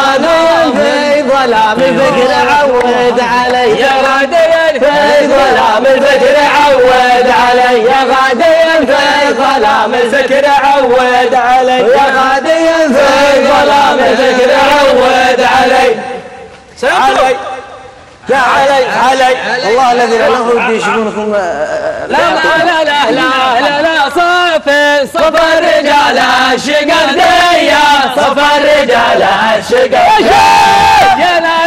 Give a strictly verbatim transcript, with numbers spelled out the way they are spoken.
غاديا في ظلام الفكر عود علي يا غاديا في ظلام الفكر عود علي يا غاديا في ظلام الفكر عود علي يا غاديا في ظلام الفكر عود علي علي لا علي علي الله الذي لا ودي يشوفونكم لا لا لا لا لا لا لا صافي صف الرجال الشقردية صف الرجال الشقردية